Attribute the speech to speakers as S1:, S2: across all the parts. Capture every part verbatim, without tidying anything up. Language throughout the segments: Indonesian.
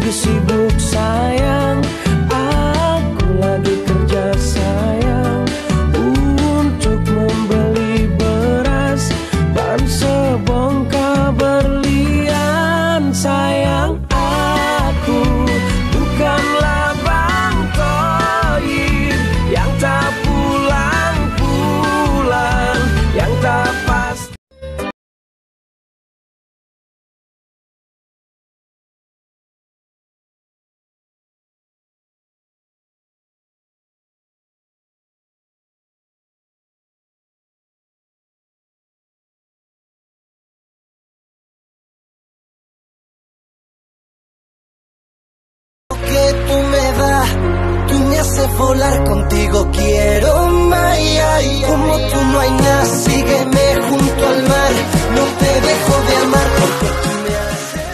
S1: lagi sibuk sayang, aku lagi kerja sayang, untuk membeli beras dan sebongkah berlian. Sayang, aku bukanlah Bang Toyib yang tak pulang-pulang, yang tak pasti.
S2: Que tú me das, tú me haces volar, contigo quiero más. Como tú no hay nada, sígueme junto al mar, no te dejo de amar porque tú me haces.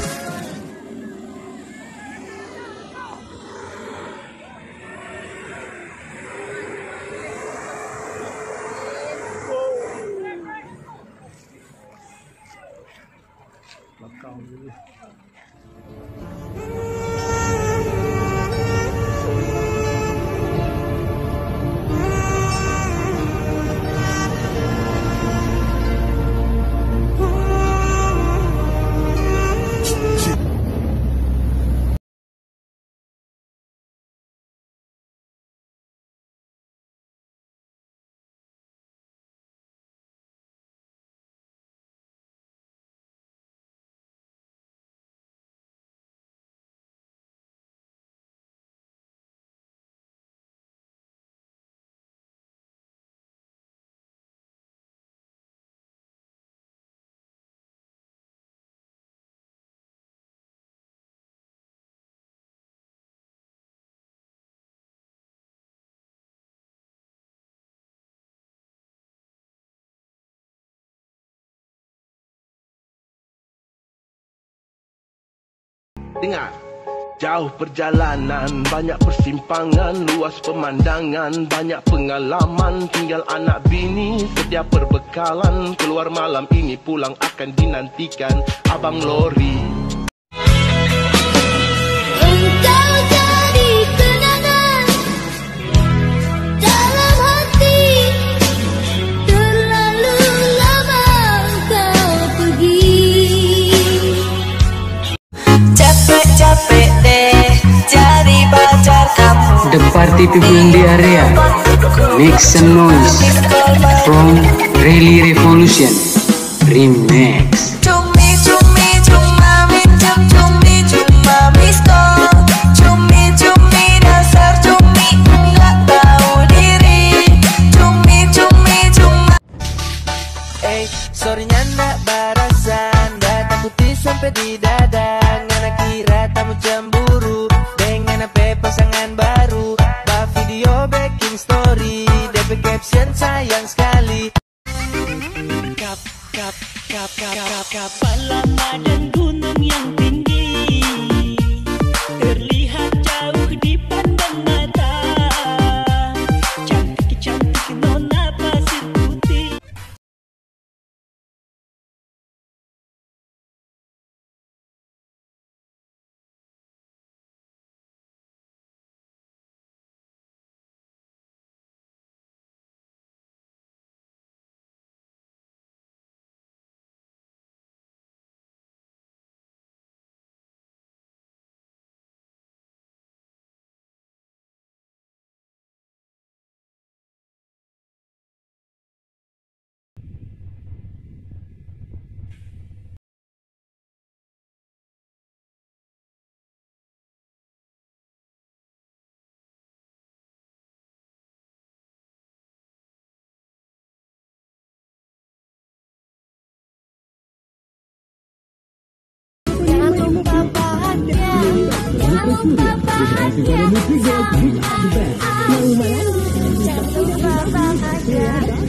S3: Dengar, jauh perjalanan, banyak persimpangan, luas pemandangan, banyak pengalaman, tinggal anak bini, setiap perbekalan, keluar malam ini pulang akan dinantikan Abang Lori.
S4: Engkau jadi kenangan dalam hati, terlalu lama kau pergi. Capek-capek deh jadi pacar kamu.
S5: The party people in the area, make some noise from Rally Revolution Remix.
S4: Cumi cumi cuma minjem, cumi cuma miskol, cumi cumi dasar cumi nggak tahu diri, cumi cumi cuma.
S1: Eh, sorrynya ndak barasan, data putih sampai di dada. Ngana kira tamu cemburu dengan H P pasangan baru, bah video baking story, D P caption sayang sekali. Kap kap kap kap kap kapal lama dan gunung yang tinggi terlihat jauh dipandang mata, cantik cantik nona pasir putih.
S4: Jangan lupa bahagia.